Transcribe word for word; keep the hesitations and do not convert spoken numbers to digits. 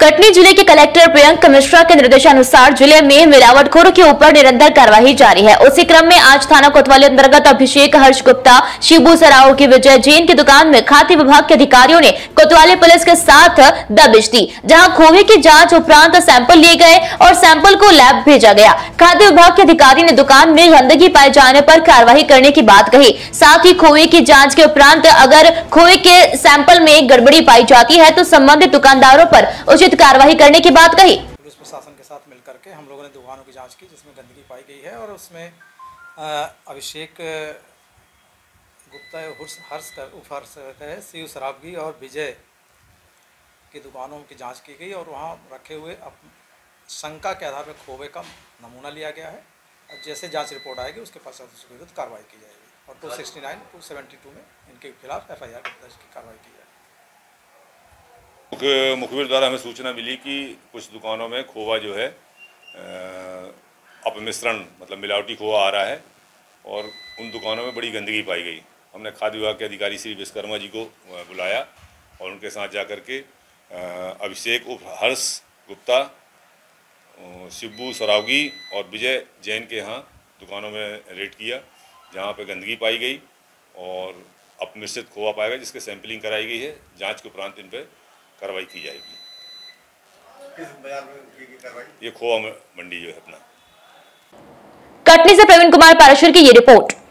कटनी जिले के कलेक्टर प्रियंका मिश्रा के निर्देशानुसार जिले में मिलावटखोरों के ऊपर निरंतर कार्रवाई जारी है। उसी क्रम में आज थाना कोतवाली अंतर्गत अभिषेक हर्ष गुप्ता, शिबू सराओ की विजय जैन की दुकान में खाद्य विभाग के अधिकारियों ने कोतवाली पुलिस के साथ दबिश दी, जहां खोए की जांच उपरांत सैंपल लिए गए और सैंपल को लैब भेजा गया। खाद्य विभाग के अधिकारी ने दुकान में गंदगी पाए जाने पर कार्रवाई करने की बात कही। साथ ही खोए की जांच के उपरांत अगर खोए के सैंपल में गड़बड़ी पाई जाती है तो संबंधित दुकानदारों पर उचित कार्रवाई करने की बात कही। पुलिस प्रशासन के साथ मिलकर के हम लोगों ने दुकानों की जांच की जिसमें गंदगी पाई गई है और उसमें अभिषेक गुप्ता हर्ष उर्फ हर्ष है, शिव सराबगी और विजय की दुकानों की जांच की गई और वहां रखे हुए शंका के आधार पर खोवे का नमूना लिया गया है। अब जैसे जांच रिपोर्ट आएगी उसके पश्चात उसके विरुद्ध कार्रवाई की जाएगी और two sixty nine two seventy two में इनके खिलाफ एफ आई आर दर्ज की कार्रवाई की जाएगी। मुखबिर द्वारा हमें सूचना मिली कि कुछ दुकानों में खोवा जो है अपमिश्रण मतलब मिलावटी खोवा आ रहा है और उन दुकानों में बड़ी गंदगी पाई गई। हमने खाद्य विभाग के अधिकारी श्री विश्वकर्मा जी को बुलाया और उनके साथ जाकर के अभिषेक उर्फ हर्ष गुप्ता, शिबू सरावगी और विजय जैन के यहाँ दुकानों में रेड किया, जहाँ पे गंदगी पाई गई और अपमिश्रित खोवा पाया गया, जिसके सैंपलिंग कराई गई है। जांच के उपरांत इन पर कार्रवाई की जाएगी। किस बाजार में की कार्रवाई? ये खोवा मंडी जो है अपना। कटनी से प्रवीण कुमार पाराशर की ये रिपोर्ट।